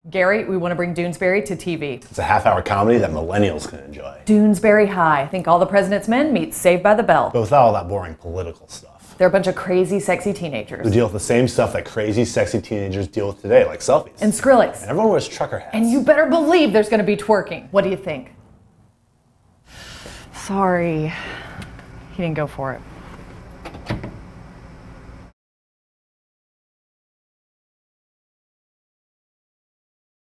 Gary, we want to bring Doonesbury to TV. It's a half-hour comedy that millennials can enjoy. Doonesbury High. Think All the President's Men meets Saved by the Bell. But without all that boring political stuff. They're a bunch of crazy, sexy teenagers. Who deal with the same stuff that crazy, sexy teenagers deal with today, like selfies. And Skrillex. And everyone wears trucker hats. And you better believe there's going to be twerking. What do you think? Sorry. He didn't go for it.